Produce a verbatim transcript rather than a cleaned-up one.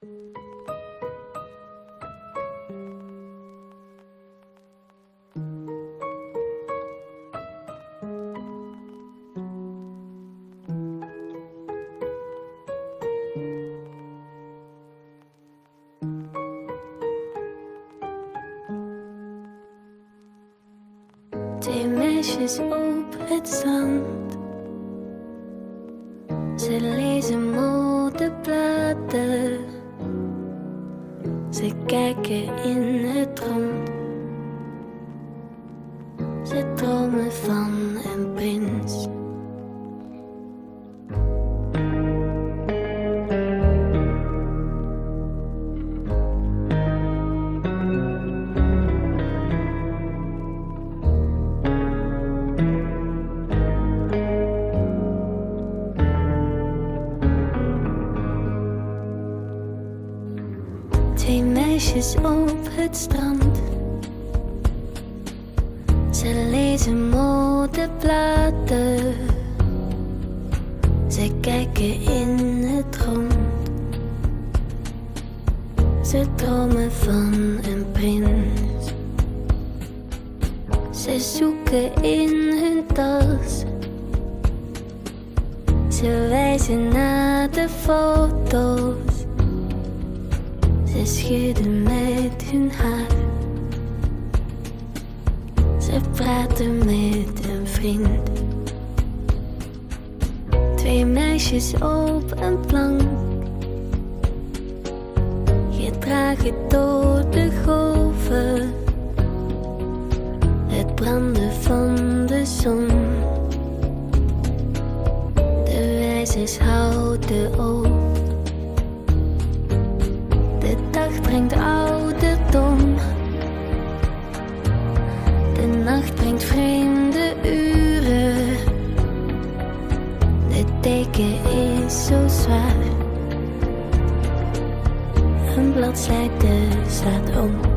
Twee meisjes op het strand. Ze lezen modebladen. Ze kijken in het rond. Ze dromen van een prins. Twee meisjes op het strand. Ze lezen modebladen. Ze kijken in het rond. Ze dromen van een prins. Ze zoeken in hun tas. Ze wijzen naar de foto's. Ze schudden met hun haar. Ze praten met een vriend. Twee meisjes op een plank. Gedragen door de golven. Het branden van de zon. De wijzers houden op. De dag brengt ouderdom. De nacht brengt vreemde uren. De deken is zo zwaar. Een bladzijde slaat om.